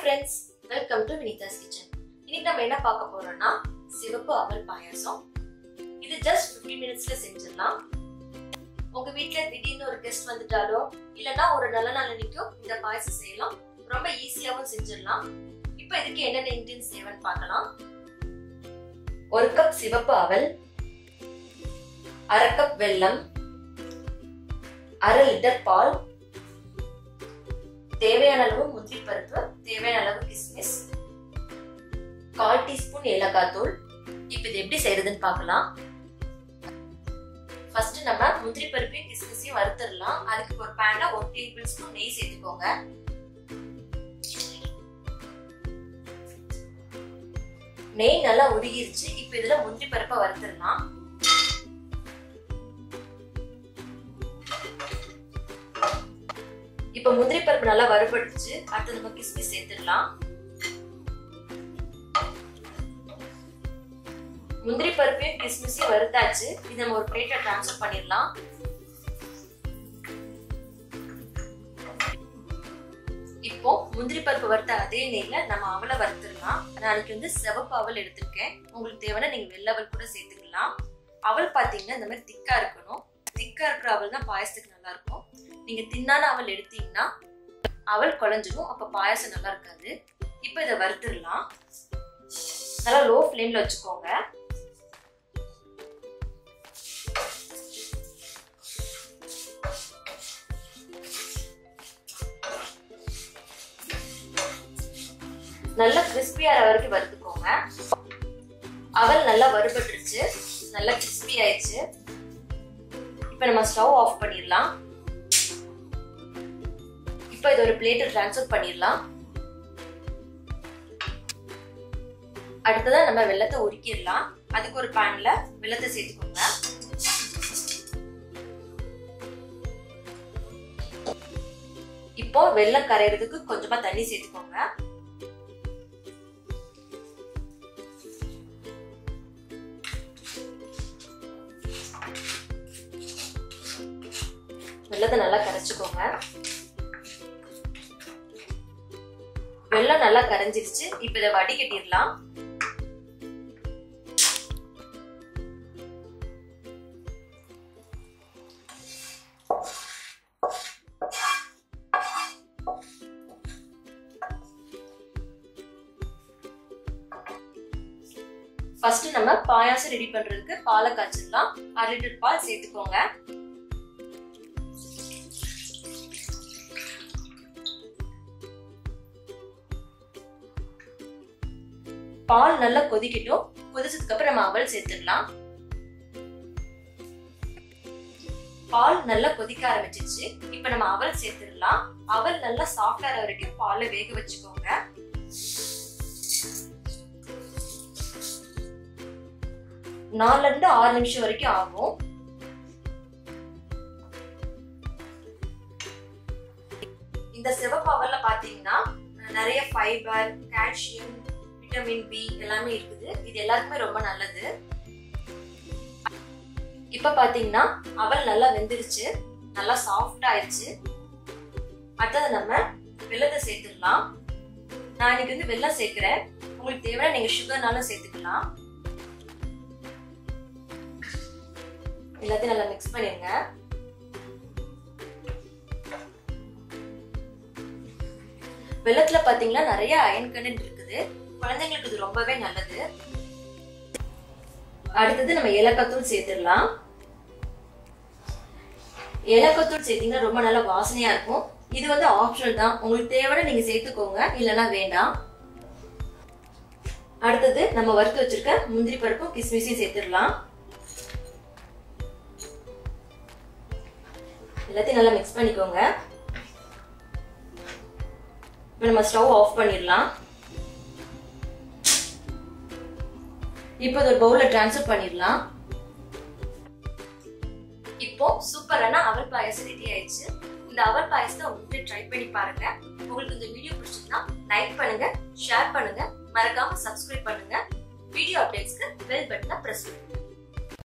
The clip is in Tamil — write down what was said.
friends, welcome to Vinitha's kitchen. இன்னைக்கு நம்ம என்ன பார்க்க போறோம்னா சிவப்பு அவல் பாயாசம். இது just 15 minutesல செஞ்சிடலாம். உங்க வீட்ல திடீர்னு ஒரு கெஸ்ட் வந்துட்டாலோ இல்லனா ஒரு நல்ல நாளைக்கோ இந்த பாயாசம் செய்யலாம். ரொம்ப ஈஸியாவும் செஞ்சிடலாம். இப்போ இதுக்கு என்னென்ன இன்கிரிடியன்ட்ஸ் தேவைன்னு பார்க்கலாம். 1 கப் சிவப்பு அவல், 1/2 கப் வெல்லம், 1/2 லிட்டர் பால், தேவையான அளவு முந்திரி பருப்பு, தேவையான அளவு கிஸ்மிஸ், 1/4 டீஸ்பூன் ஏலக்காய் தூள். இப்போ இது எப்படி செய்யறதுன்னு பார்க்கலாம். ஃபர்ஸ்ட் நம்ம முந்திரி பருப்பையும் கிஸ்மிஸையும் வறுத்துடலாம். அதுக்கு ஒரு பேன்ல 1 டேபிள்ஸ்பூன் நெய் சேர்த்துக்கோங்க. நெய் நல்லா உருகிருச்சு. இப்போ இதுல முந்திரி பருப்பை வறுத்துடலாம். இப்போ முந்திரி பருப்பு நல்லா வறுபட்டுச்சு. அடுத்து நம்ம கிஸ்மிஸ் சேர்த்துடலாம். முந்திரி பருப்பையும் கிஸ்மிஸையும் வறுத்தாச்சு. இதை நம்ம ஒரு பிளேட்ல ட்ரான்ஸ்ஃபர் பண்ணிடலாம். இப்போ முந்திரி பருப்பு வறுத்த அதே நெய்ல நம்ம அவலை வறுத்துடலாம். நாளைக்கு சிவப்பு அவல் எடுத்திருக்கேன். உங்களுக்கு தேவைன்னா நீங்க வெள்ளை அவல் கூட சேர்த்துக்கலாம். அவல் பாத்தீங்கன்னா இந்த மாதிரி திக்கா இருக்கணும். திக்கா இருக்கிற அவல் தான் பாயசத்துக்கு நல்லா இருக்கும். நீங்க தின்னான அவல் எடுத்தீங்கன்னா அவல் குழஞ்சிடும். அப்ப பாயாசம் நல்லா இருக்காது. இப்போ இதை வறுத்துடலாம். நல்லா லோ ஃப்ளேம்ல வச்சுக்கோங்க. நல்லா கிறிஸ்பி ஆகிற வரைக்கும் வறுத்துக்கோங்க. அவல் நல்லா வறுபட்டுருச்சு. நல்லா கிறிஸ்பி ஆயிடுச்சு. இப்போ நம்ம ஸ்டவ் ஆஃப் பண்ணிடலாம். இப்போ இது ஒரு பிளேட்ல ட்ரான்ஸ்ஃபர் பண்ணிடலாம். அடுத்ததா நம்ம வெல்லத்தை உருக்கிடலாம். அதுக்கு ஒரு பேன்ல வெல்லத்தை சேர்த்துக்கோங்க. இப்போ வெல்லம் கரையிறதுக்கு கொஞ்சமா தண்ணி சேர்த்துக்கோங்க. வெல்லத்தை நல்லா கரைச்சுக்கோங்க. வெல்லம் நல்லா கரைஞ்சிருச்சு. இப்ப இதை வடிகட்டிடலாம். ஃபர்ஸ்ட் நம்ம பாயாசம் ரெடி பண்றதுக்கு பாலை காய்ச்சிடலாம். 1/2 லிட்டர் பால் சேர்த்துக்கோங்க. பால் நல்லா கொதிக்கட்டும். கொதிச்சதுக்கு அப்புறம் நம்ம அவல் சேர்த்துடலாம். பால் நல்லா கொதிக்க ஆரம்பிச்சிருச்சு. இப்ப நம்ம அவல் சேர்த்துடலாம். அவல் நல்லா சாஃப்ட் ஆகிற வரைக்கும் பாலை வேக வச்சுக்கோங்க. நாலுல இருந்து 6 நிமிஷம் வரைக்கும் ஆகும். இந்த சிவப்பு அவல்ல பாத்தீங்கன்னா நிறைய ஃபைபர், கால்சியம், விட்டமின் பி எல்லாமே இருக்குது. இது எல்லாருக்குமே ரொம்ப நல்லது. இப்ப பாத்தீங்கன்னா அவல் நல்லா வெந்துருச்சு. நல்லா சாஃப்ட் ஆயிடுச்சு. அடுத்தது நம்ம வெல்லத்தை சேர்த்துடலாம். நான் இன்னைக்கு வெல்லம் சேர்க்கிறேன். உங்களுக்கு தேவைன்னா நீங்க சுகர்னாலும் சேர்த்துக்கலாம். எல்லாத்தையும் நல்லா மிக்ஸ் பண்ணிருங்க. வெல்லத்துல பாத்தீங்கன்னா நிறைய அயன் கண்டென்ட் இருக்குது. குழந்தைங்களுக்கு இது ரொம்பவே நல்லது. அடுத்தது நம்ம ஏலக்காய் தூள் சேர்த்துடலாம். ஏலக்காய் தூள் சேர்த்தீங்கன்னா ரொம்ப நல்ல வாசனையா இருக்கும். இது ஆப்ஷனல் தான். உங்களுக்கு தேவைன்னா நீங்க சேர்த்துக்கோங்க, இல்லைன்னா வேண்டாம். அடுத்தது நம்ம வறுத்து வச்சிருக்க முந்திரி பருப்பும் கிஸ்மிஸையும் சேர்த்துடலாம். எல்லாத்தையும் நல்லா மிக்ஸ் பண்ணிக்கோங்க. இப்போ நம்ம ஸ்டவ் ஆஃப் பண்ணிடலாம். இப்போ ஒரு பவுல்ல ட்ரான்ஸ்ஃபர் பண்ணிடலாம். இப்போ சூப்பரான அவல் பாயாசம் ரெடி ஆயிடுச்சு. இந்த அவல் பாயாசத்தை உங்களுக்கு ட்ரை பண்ணி பாருங்க. உங்களுக்கு இந்த வீடியோ பிடிச்சிருந்தா லைக் பண்ணுங்க, ஷேர் பண்ணுங்க, மறக்காம சப்ஸ்கிரைப் பண்ணுங்க. வீடியோ அப்டேட்ஸ்க்கு பெல் பட்டனை பிரஸ் பண்ணுங்க.